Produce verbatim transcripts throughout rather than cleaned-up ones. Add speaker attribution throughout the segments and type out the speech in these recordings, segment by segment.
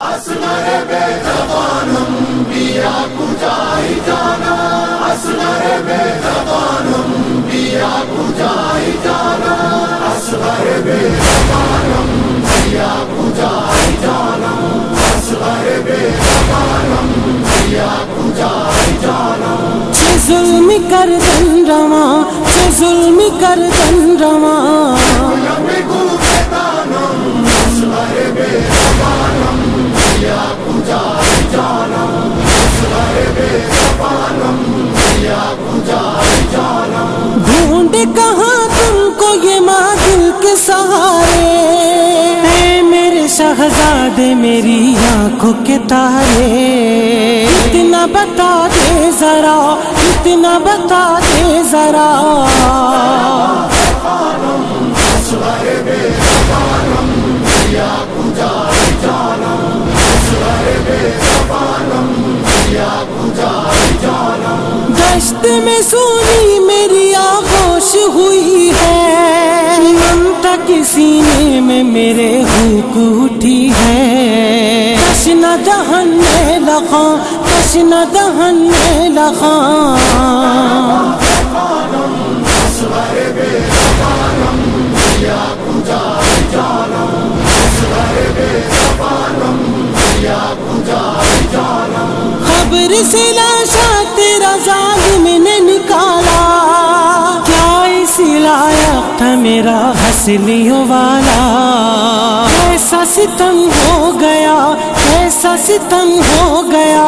Speaker 1: اصغر بے زبانم بیا کجای جانا، اصغر بے زبانم بیا کجای جانا، اصغر بے زبانم بیا کجای جانا، اصغر بے زبانم بیا کجای جانا.
Speaker 2: چه ظلم کردن روا، چه ظلم کردن روا،
Speaker 1: یمی گل بدانم اصغر بے زبانم بیا کجای جانا، اصغر بے زبانم بیا کجای جانا.
Speaker 2: ڈھونڈے کہاں تم کو یہ ماں دل کے سہارے، اے میرے شہزادے میری آنکھوں کے تارے. اتنا بتا دے ذرا، اتنا بتا دے ذرا،
Speaker 1: اصغر بے زبانم بیا کجای جانا، اصغر بے زبانم بیا کجای جانا.
Speaker 2: دشت میں سونی میری آغوش ہوئی ہے، ممتا کے سینے میں میرے ہوک اٹھی ہے. تشنہ دہن میں لخاں، تشنہ دہن میں لخاں،
Speaker 1: اصغر بے زبانم بیا کجای جانا، اصغر بے زبانم بیا کجای جانا.
Speaker 2: خبر سے لاشا تیرا ظالم نے نکالا، کیا اسی لائق تھا میرا ہنسلیوں والا. ایسا ستم ہو گیا، ایسا ستم ہو گیا،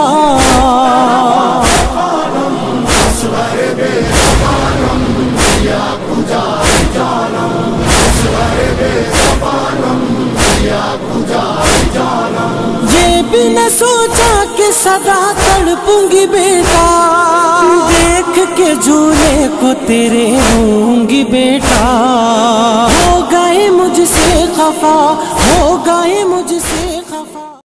Speaker 1: اصغر بے زبانم بیا کجای جانا، اصغر بے زبانم بیا کجای جانا.
Speaker 2: یہ بھی نہ سوچا کہ سدا تڑپوں گی بیٹا، دیکھ کے جھولے کو تیرے ہوں گی بیٹا. ہو گئے مجھ سے خفا،